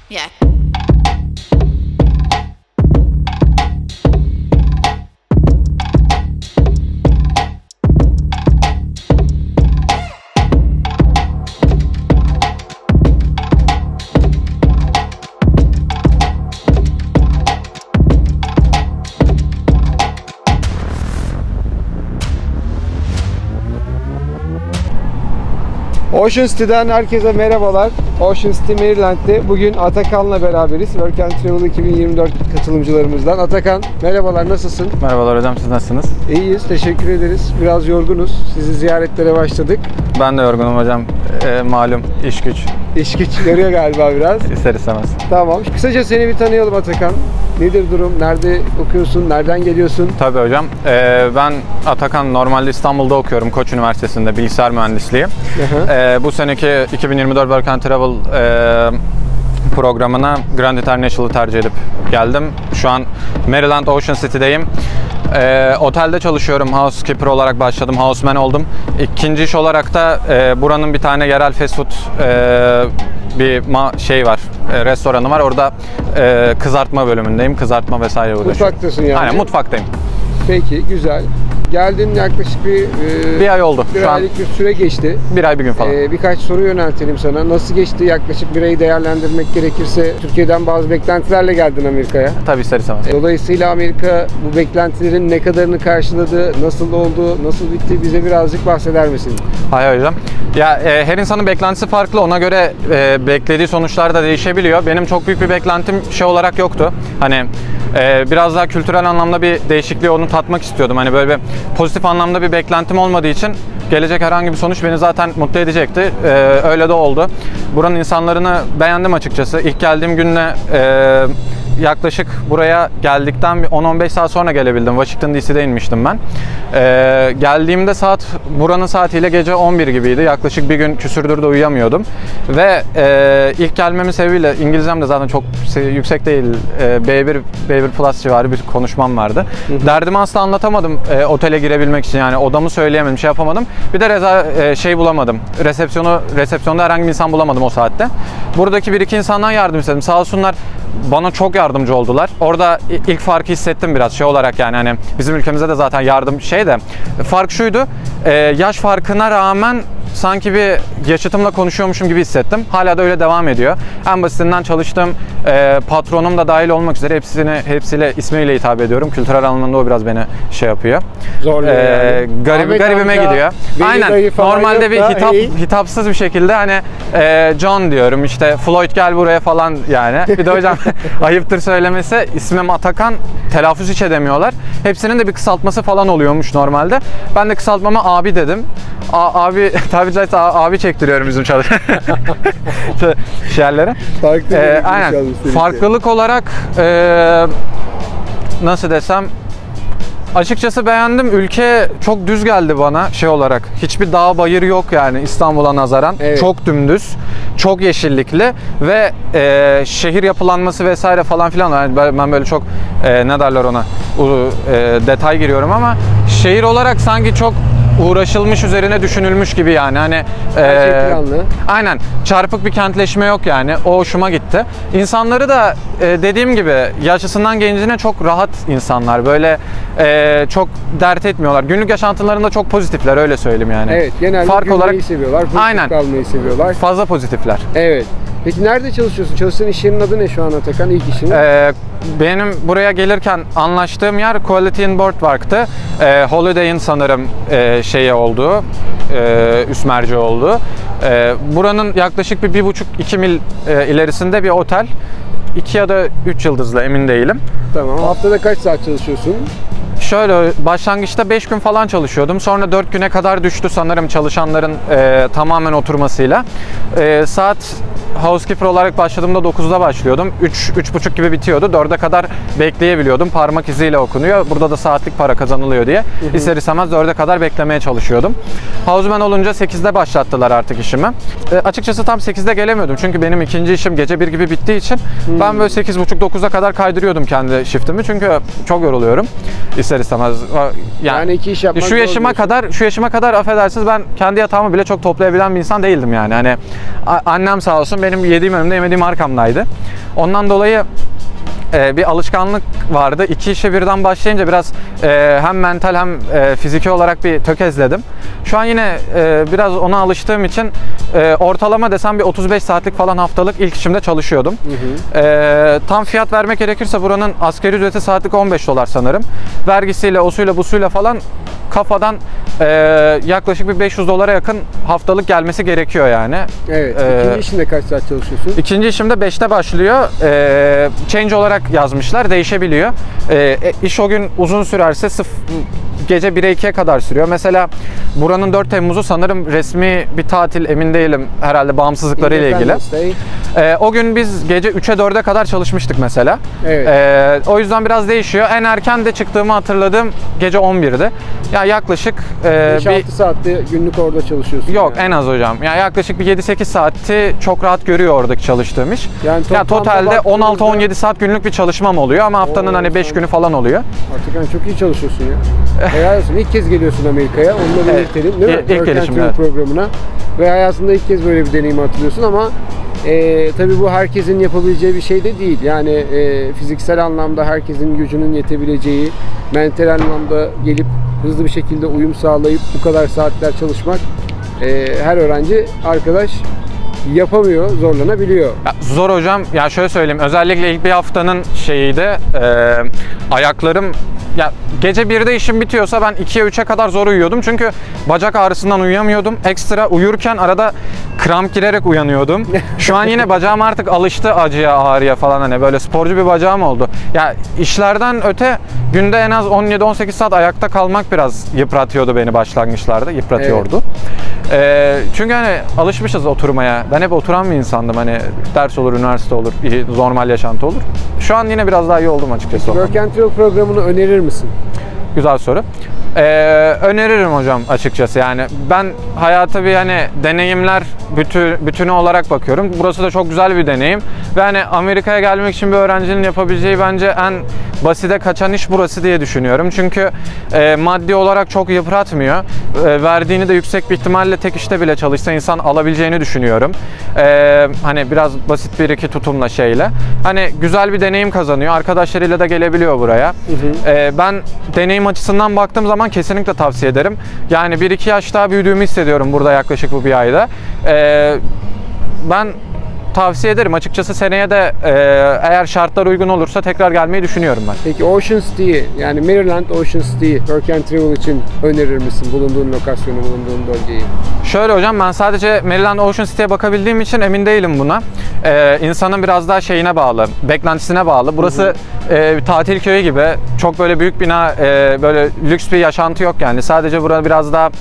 Yeah. Ocean City'den herkese merhabalar. Ocean City, Maryland'de bugün Atakan'la beraberiz. Work and Travel 2024 katılımcılarımızdan. Atakan, merhabalar, nasılsın? Merhabalar hocam, siz nasılsınız? İyiyiz, teşekkür ederiz. Biraz yorgunuz. Sizi ziyaretlere başladık. Ben de yorgunum hocam. Malum iş güç. İş güç yarıyor galiba biraz. İster istemez. Tamam. Kısaca seni bir tanıyalım Atakan. Nedir durum? Nerede okuyorsun? Nereden geliyorsun? Tabii hocam. Ben Atakan, normalde İstanbul'da okuyorum. Koç Üniversitesi'nde bilgisayar mühendisliği. Bu seneki 2024 Work and Travel programına Grand International'ı tercih edip geldim. Şu an Maryland Ocean City'deyim. Otelde çalışıyorum. Housekeeper olarak başladım. Houseman oldum. İkinci iş olarak da buranın bir tane yerel fast food bir var. Restoranı var. Orada kızartma bölümündeyim. Kızartma vesaire uğraşıyorum. Mutfaktasın yani. Aynen, mutfaktayım. Peki, güzel. Geldin, yaklaşık bir ay oldu. Bir aylık bir süre geçti. Bir ay bir gün falan. Birkaç soru yöneltelim sana. Nasıl geçti? Yaklaşık bir ayı değerlendirmek gerekirse Türkiye'den bazı beklentilerle geldin Amerika'ya. Tabii, ister istemez. Dolayısıyla Amerika bu beklentilerin ne kadarını karşıladı? Nasıl oldu? Nasıl bitti? Bize birazcık bahseder misin? Hayır hocam. Ya her insanın beklentisi farklı. Ona göre beklediği sonuçlar da değişebiliyor. Benim çok büyük bir beklentim olarak yoktu. Hani biraz daha kültürel anlamda bir değişikliği onu tatmak istiyordum. Hani böyle bir pozitif anlamda bir beklentim olmadığı için gelecek herhangi bir sonuç beni zaten mutlu edecekti. Öyle de oldu. Buranın insanlarını beğendim açıkçası. İlk geldiğim günle yaklaşık buraya geldikten 10-15 saat sonra gelebildim. Washington DC'de inmiştim ben. Geldiğimde saat buranın saatiyle gece 11 gibiydi. Yaklaşık bir gün küsürdür de uyuyamıyordum. Ve ilk gelmemin sebebiyle İngilizcem de zaten çok yüksek değil. B1 Plus civarı bir konuşmam vardı. Derdimi asla anlatamadım otele girebilmek için, yani odamı söyleyemedim, şey yapamadım. Bir de bulamadım. Resepsiyonda herhangi bir insan bulamadım o saatte. Buradaki bir iki insandan yardım istedim. Sağ olsunlar bana çok yardımcı oldular. Orada ilk farkı hissettim biraz olarak, yani hani bizim ülkemizde de zaten yardım de. Fark şuydu. Yaş farkına rağmen sanki bir yaşıtımla konuşuyormuşum gibi hissettim. Hala da öyle devam ediyor. En basitinden çalıştığım patronum da dahil olmak üzere hepsiyle ismiyle hitap ediyorum. Kültürel anlamda o biraz beni yapıyor. Zorluyor yani. Garibime gidiyor. Aynen. Normalde bir hitapsız bir şekilde hani John diyorum, işte Floyd gel buraya falan yani. Bir de hocam ayıptır söylemesi, ismim Atakan, telaffuz hiç edemiyorlar. Hepsinin de bir kısaltması falan oluyormuş normalde. Ben de kısaltmama abi dedim. Abi tabiri caizse abi çektiriyorum bizim şeylere. Aynen. Farklılık olarak nasıl desem, açıkçası beğendim. Ülke çok düz geldi bana olarak. Hiçbir dağ bayır yok yani İstanbul'a nazaran. Evet. Çok dümdüz, çok yeşillikli ve şehir yapılanması vesaire falan filan. Yani ben böyle çok ne derler ona, detay giriyorum ama şehir olarak sanki çok uğraşılmış, üzerine düşünülmüş gibi yani. Hani aynen, çarpık bir kentleşme yok yani. O hoşuma gitti. İnsanları da dediğim gibi yaşlısından gencine çok rahat insanlar. Böyle çok dert etmiyorlar. Günlük yaşantılarında çok pozitifler, öyle söyleyeyim yani. Evet, genelde fark olarak seviyorlar. Aynen. Kalmayı seviyorlar. Fazla pozitifler. Evet. Peki nerede çalışıyorsun? Çalıştığın iş yerinin adı ne şu an Atakan? İlk işin? Benim buraya gelirken anlaştığım yer Quality in Boardwalk'tı. Holiday'in sanırım olduğu, üst merci olduğu. Buranın yaklaşık bir 1,5-2 mil ilerisinde bir otel. 2 ya da 3 yıldızlı, emin değilim. Tamam. Haftada kaç saat çalışıyorsun? Şöyle, başlangıçta 5 gün falan çalışıyordum. Sonra 4 güne kadar düştü sanırım çalışanların tamamen oturmasıyla. Saat housekeeper olarak başladığımda 9'da başlıyordum. 3-3,5 gibi bitiyordu. 4'e kadar bekleyebiliyordum. Parmak iziyle okunuyor. Burada da saatlik para kazanılıyor diye. İster istemez 4'e kadar beklemeye çalışıyordum. Houseman olunca 8'de başlattılar artık işimi. Açıkçası tam 8'de gelemiyordum. Çünkü benim ikinci işim gece 1 gibi bittiği için ben böyle 8.30-9'a kadar kaydırıyordum kendi shiftimi. Çünkü çok yoruluyorum ister ister istemez. Yani iki iş yapmak şu zor yaşıma kadar affedersiniz, ben kendi yatağımı bile çok toplayabilen bir insan değildim yani. Hani annem sağ olsun benim yediğim önümde yemediğim arkamdaydı. Ondan dolayı bir alışkanlık vardı. İki işe birden başlayınca biraz hem mental hem fiziki olarak bir tökezledim. Şu an yine biraz ona alıştığım için ortalama desem bir 35 saatlik falan haftalık ilk işimde çalışıyordum. Tam fiyat vermek gerekirse buranın asgari ücreti saatlik $15 sanırım. Vergisiyle, osuyla, busuyla falan kafadan yaklaşık bir $500'a yakın haftalık gelmesi gerekiyor yani. Evet. İkinci işinde kaç saat çalışıyorsun? İkinci işimde 5'te başlıyor. Change olarak yazmışlar. Değişebiliyor. İş o gün uzun sürerse gece 1'e 2'ye kadar sürüyor. Mesela buranın 4 Temmuz'u sanırım resmi bir tatil, emin değilim, herhalde bağımsızlıkları ile ilgili. O gün biz gece 3'e 4'e kadar çalışmıştık mesela. Evet. O yüzden biraz değişiyor. En erken de çıktığımı hatırladığım gece 11'di. Ya yaklaşık 5-6 saatte günlük orada çalışıyorsun. Yok yani. En az hocam. Ya yaklaşık bir 7-8 saati çok rahat görüyor oradaki çalıştığım iş. Yani totalde 16-17 saat günlük bir çalışmam oluyor ama haftanın hani 5 günü falan oluyor. Artık yani çok iyi çalışıyorsun ya. Helal olsun. İlk kez geliyorsun Amerika'ya. Onu da belirtelim, değil mi? İlk gelişim, evet. Programına. Ve hayatında ilk kez böyle bir deneyimi hatırlıyorsun ama tabii bu herkesin yapabileceği bir şey de değil. Yani fiziksel anlamda herkesin gücünün yetebileceği, mental anlamda gelip hızlı bir şekilde uyum sağlayıp bu kadar saatler çalışmak her öğrenci arkadaş yapamıyor, zorlanabiliyor. Ya, zor hocam. Ya şöyle söyleyeyim. Özellikle ilk bir haftanın şeyiydi. Ayaklarım, ya gece 1'de işim bitiyorsa ben 2'ye 3'e kadar zor uyuyordum. Çünkü bacak ağrısından uyuyamıyordum. Ekstra uyurken arada kramp girerek uyanıyordum. Şu an yine bacağım artık alıştı acıya, ağrıya falan, hani böyle sporcu bir bacağım oldu. Ya işlerden öte günde en az 17-18 saat ayakta kalmak biraz yıpratıyordu beni başlangıçlarda. Yıpratıyordu. Evet. Çünkü hani alışmışız oturmaya. Ben hep oturan bir insandım. Hani ders olur, üniversite olur, normal yaşantı olur. Şu an yine biraz daha iyi oldum açıkçası. Work and Travel programını önerir misin? Güzel soru. Öneririm hocam açıkçası. Yani ben hayata bir hani deneyimler bütünü olarak bakıyorum. Burası da çok güzel bir deneyim. Ve hani Amerika'ya gelmek için bir öğrencinin yapabileceği bence en basite kaçan iş burası diye düşünüyorum. Çünkü maddi olarak çok yıpratmıyor. Verdiğini de yüksek bir ihtimalle tek işte bile çalışsa insan alabileceğini düşünüyorum. Hani biraz basit bir iki tutumla şeyle. Hani güzel bir deneyim kazanıyor. Arkadaşlarıyla da gelebiliyor buraya. Ben deneyim açısından baktığım zaman kesinlikle tavsiye ederim. Yani 1-2 yaş daha büyüdüğümü hissediyorum burada yaklaşık bu bir ayda. Ben tavsiye ederim. Açıkçası seneye de eğer şartlar uygun olursa tekrar gelmeyi düşünüyorum ben. Peki Ocean City'yi, yani Maryland Ocean City'yi Work and Travel için önerir misin? Bulunduğun lokasyonu, bulunduğun bölgeyi. Şöyle hocam, ben sadece Maryland Ocean City'ye bakabildiğim için emin değilim buna. İnsanın biraz daha şeyine bağlı, beklentisine bağlı. Burası bir tatil köyü gibi. Çok böyle büyük bina, böyle lüks bir yaşantı yok yani. Sadece burada biraz daha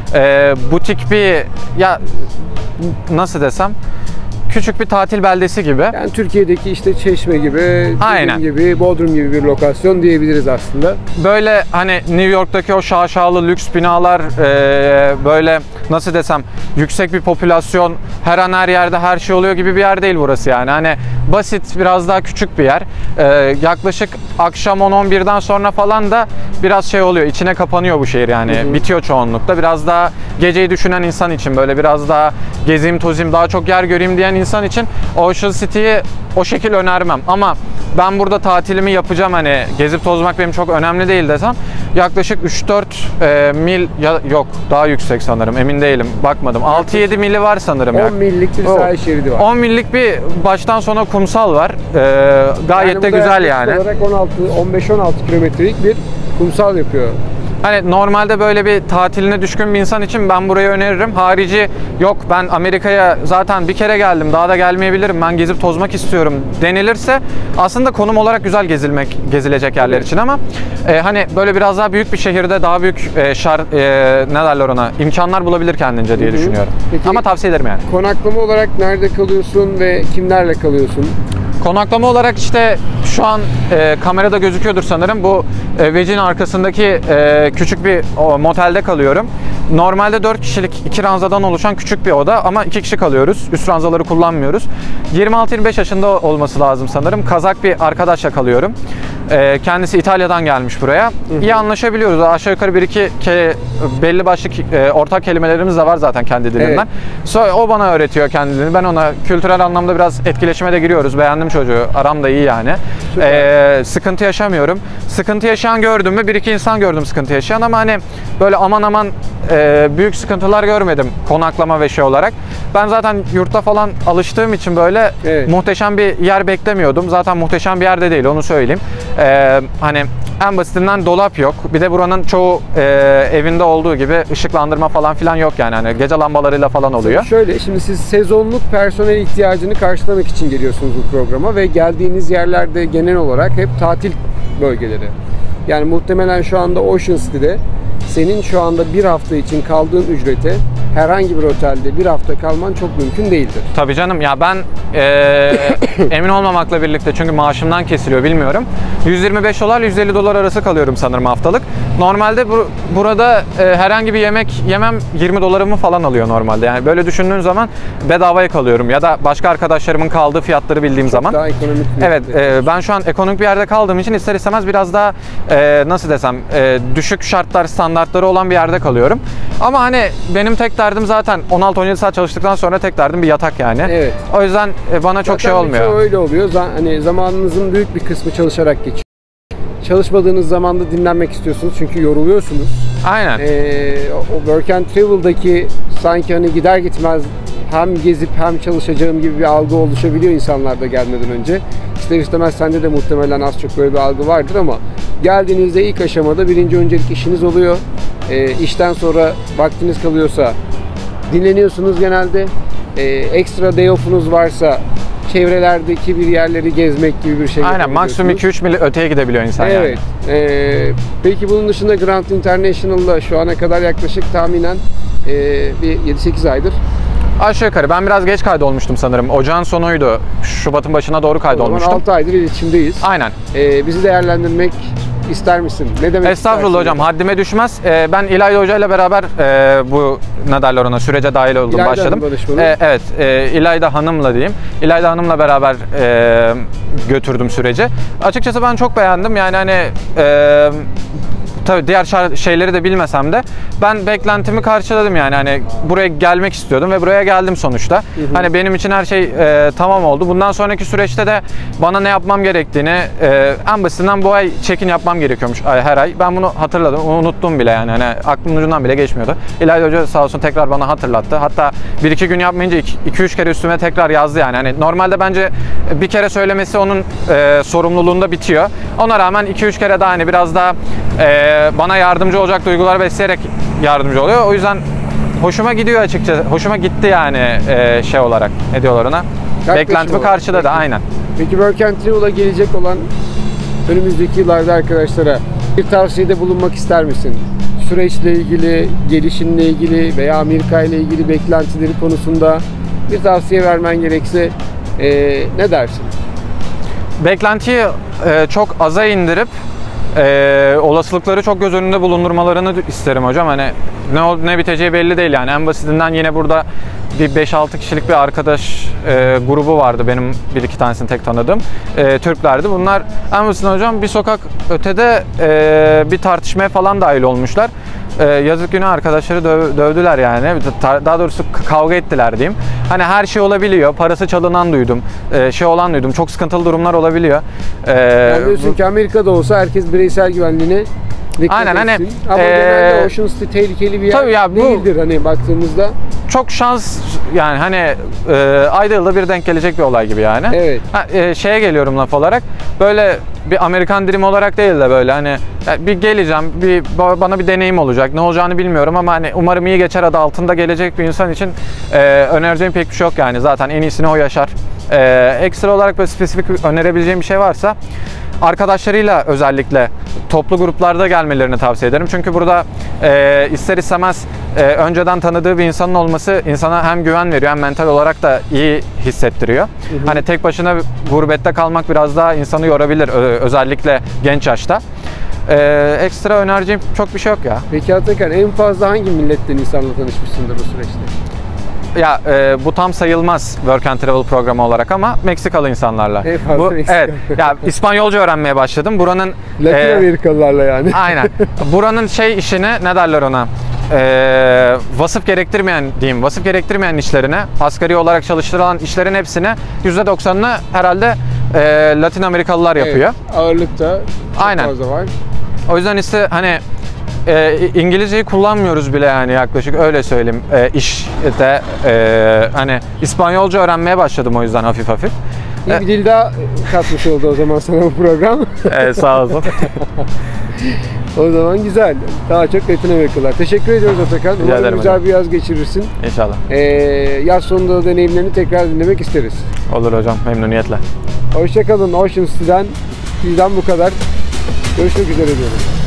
butik bir, ya nasıl desem, küçük bir tatil beldesi gibi. Yani Türkiye'deki işte Çeşme gibi, aynen, gibi, Bodrum gibi bir lokasyon diyebiliriz aslında. Böyle hani New York'taki o şaşalı lüks binalar, böyle nasıl desem, yüksek bir popülasyon, her an her yerde her şey oluyor gibi bir yer değil burası yani. Hani basit, biraz daha küçük bir yer. Yaklaşık akşam 10-11'den sonra falan da biraz şey oluyor, içine kapanıyor bu şehir yani. Bitiyor çoğunlukla. Biraz daha geceyi düşünen insan için, böyle biraz daha gezeyim, tozayım, daha çok yer göreyim diyen insan için Ocean City'yi o şekil önermem. Ama ben burada tatilimi yapacağım, hani gezip tozmak benim çok önemli değil desem, yaklaşık 3-4 mil, yok daha yüksek sanırım, emin değilim, bakmadım. 6-7 mili var sanırım. 10 millik bir sahil şeridi var. 10 millik bir baştan sona kumsal var. Gayet yani de güzel yani. Olarak 15-16 kilometrelik bir kumsal yapıyor. Hani normalde böyle bir tatiline düşkün bir insan için ben burayı öneririm. Harici yok, ben Amerika'ya zaten bir kere geldim, daha da gelmeyebilirim, ben gezip tozmak istiyorum denilirse aslında konum olarak güzel gezilecek yerler için ama hani böyle biraz daha büyük bir şehirde daha büyük ne derler ona, imkanlar bulabilir kendince diye düşünüyorum. Peki, ama tavsiye ederim yani. Konaklama olarak nerede kalıyorsun ve kimlerle kalıyorsun? Konaklama olarak işte şu an kamerada gözüküyordur sanırım. Bu Vec'in arkasındaki küçük bir motelde kalıyorum. Normalde 4 kişilik 2 ranzadan oluşan küçük bir oda ama 2 kişi kalıyoruz. Üst ranzaları kullanmıyoruz. 26-25 yaşında olması lazım sanırım. Kazak bir arkadaşla kalıyorum. Kendisi İtalya'dan gelmiş buraya. İyi anlaşabiliyoruz. Aşağı yukarı bir iki belli başlı ortak kelimelerimiz de var zaten kendi dilinden. O bana öğretiyor kendi dilini. Ben ona kültürel anlamda biraz etkileşime de giriyoruz. Beğendim çocuğu. Aram da iyi yani. Sıkıntı yaşamıyorum. Sıkıntı yaşayan gördüm mü? Bir iki insan gördüm sıkıntı yaşayan ama hani böyle aman aman büyük sıkıntılar görmedim konaklama ve şey olarak. Ben zaten yurtta falan alıştığım için böyle muhteşem bir yer beklemiyordum. Zaten muhteşem bir yerde değil, onu söyleyeyim. Hani en basitinden dolap yok. Bir de buranın çoğu evinde olduğu gibi ışıklandırma falan filan yok yani. Hani gece lambalarıyla falan oluyor. Şöyle, şimdi siz sezonluk personel ihtiyacını karşılamak için geliyorsunuz bu programa ve geldiğiniz yerlerde genel olarak hep tatil bölgeleri. Yani muhtemelen şu anda Ocean City'de senin şu anda bir hafta için kaldığın ücrete herhangi bir otelde bir hafta kalman çok mümkün değildir. Tabii canım ya, ben emin olmamakla birlikte, çünkü maaşımdan kesiliyor, bilmiyorum. 125 dolar 150 dolar arası kalıyorum sanırım haftalık. Normalde burada herhangi bir yemek yemem 20 dolarımı falan alıyor normalde. Yani böyle düşündüğün zaman bedavaya kalıyorum ya da başka arkadaşlarımın kaldığı fiyatları bildiğim Çok zaman. daha ekonomik. Evet, ben şu an ekonomik bir yerde kaldığım için ister istemez biraz daha nasıl desem düşük şartlar, standartları olan bir yerde kalıyorum. Ama hani benim tek derdim zaten 16-17 saat çalıştıktan sonra tek derdim bir yatak yani. Evet. O yüzden bana çok şey olmuyor. Öyle oluyor. Hani zamanınızın büyük bir kısmı çalışarak geçiyor. Çalışmadığınız zamanda dinlenmek istiyorsunuz çünkü yoruluyorsunuz. Aynen. O Work and Travel'daki sanki hani gider gitmez hem gezip hem çalışacağım gibi bir algı oluşabiliyor insanlarda gelmeden önce. İster istemez sende de muhtemelen az çok böyle bir algı vardır ama geldiğinizde ilk aşamada birinci öncelik işiniz oluyor. İşten sonra vaktiniz kalıyorsa dinleniyorsunuz genelde. Ekstra day off'unuz varsa çevrelerdeki bir yerleri gezmek gibi bir şey. Aynen, maksimum 2-3 mil öteye gidebiliyor insan yani. Evet. Peki bunun dışında Grand International'da şu ana kadar yaklaşık tahminen bir 7-8 aydır. Aşağı yukarı. Ben biraz geç kaydolmuştum sanırım. Ocağın sonuydu. Şubat'ın başına doğru kaydolmuştum. 6 aydır iletişimdeyiz. Aynen. Bizi değerlendirmek ister misin? Ne demek Estağfurullah hocam, haddime düşmez. Ben İlayda Hoca ile beraber bu ne derler ona, sürece dahil oldum, İlayda başladım. Evet, İlayda Hanım'la diyeyim. İlayda Hanım'la beraber götürdüm süreci. Açıkçası ben çok beğendim. Yani hani tabii diğer şeyleri de bilmesem de ben beklentimi karşıladım yani. Hani buraya gelmek istiyordum ve buraya geldim sonuçta. Hani benim için her şey tamam oldu. Bundan sonraki süreçte de bana ne yapmam gerektiğini, en basitinden bu ay check-in yapmam gerekiyormuş her ay. Ben bunu hatırladım, unuttum bile yani. Hani aklımın ucundan bile geçmiyordu. İlayda Hoca sağ olsun tekrar bana hatırlattı. Hatta 1-2 gün yapmayınca 2-3 kere üstüme tekrar yazdı yani. Hani normalde bence bir kere söylemesi onun sorumluluğunda bitiyor. Ona rağmen 2-3 kere daha hani biraz daha bana yardımcı olacak duygular besleyerek yardımcı oluyor. O yüzden hoşuma gidiyor açıkçası. Hoşuma gitti yani şey olarak. Ne diyorlar ona? Beklentimi karşıladı aynen. Peki Work and Travel'a gelecek olan önümüzdeki yıllarda arkadaşlara bir tavsiyede bulunmak ister misin? Süreçle ilgili, gelişinle ilgili veya Amerika ile ilgili beklentileri konusunda bir tavsiye vermen gerekse ne dersin? Beklentiyi çok aza indirip olasılıkları çok göz önünde bulundurmalarını isterim hocam. Hani ne biteceği belli değil yani. En basitinden yine burada bir 5-6 kişilik bir arkadaş grubu vardı benim, bir iki tanesini tek tanıdığım. Türklerdi. Bunlar en basitinden hocam bir sokak ötede bir tartışmaya falan dahil olmuşlar. Yazık günah arkadaşları dövdüler yani. Daha doğrusu kavga ettiler diyeyim. Hani her şey olabiliyor. Parası çalınan duydum. Şey olan duydum. Çok sıkıntılı durumlar olabiliyor. Yani diyorsun ki Amerika'da olsa herkes bireysel güvenliğine dikkat aynen, etsin. hani, ama genelde Ocean City tehlikeli bir yer ya, değildir hani baktığımızda. Çok şans yani, hani ayda yılda bir denk gelecek bir olay gibi yani. Evet. Şeye geliyorum laf olarak. Böyle bir Amerikan Dream olarak değil de böyle hani bir geleceğim, bana bir deneyim olacak. Ne olacağını bilmiyorum ama hani umarım iyi geçer adı altında gelecek bir insan için önereceğim pek bir şey yok yani. Zaten en iyisini o yaşar. Ekstra olarak böyle spesifik önerebileceğim bir şey varsa arkadaşlarıyla özellikle toplu gruplarda gelmelerini tavsiye ederim. Çünkü burada ister istemez önceden tanıdığı bir insanın olması insana hem güven veriyor hem mental olarak da iyi hissettiriyor. Hani tek başına gurbette kalmak biraz daha insanı yorabilir, özellikle genç yaşta. Ekstra önereceğim çok bir şey yok ya. Peki Atakan, en fazla hangi milletten insanla tanışmışsındır bu süreçte? ya bu tam sayılmaz Work and Travel programı olarak ama Meksikalı insanlarla. En fazla Meksika. Evet. Ya İspanyolca öğrenmeye başladım. Buranın Latin Amerikalılarla yani. aynen. Buranın işini ne derler ona? Vasıf gerektirmeyen işlerine, asgari olarak çalıştırılan işlerin hepsini %90'ını herhalde Latin Amerikalılar yapıyor. Evet, ağırlıkta çok Aynen. fazla var. O yüzden işte hani İngilizceyi kullanmıyoruz bile yani, yaklaşık öyle söyleyeyim. İşte hani İspanyolca öğrenmeye başladım o yüzden hafif hafif. İyi bir dil daha katmış oldu o zaman sana bu program. Sağ olsun. O zaman güzel. Daha çok Latin Amerikalılar. Teşekkür ediyoruz Atakan. Rica Umarım ederim güzel hocam. bir yaz geçirirsin. İnşallah. Yaz sonunda deneyimlerini tekrar dinlemek isteriz. Olur hocam, memnuniyetle. Hoşçakalın. Ocean City'den bizden bu kadar. Görüşmek üzere diyorum.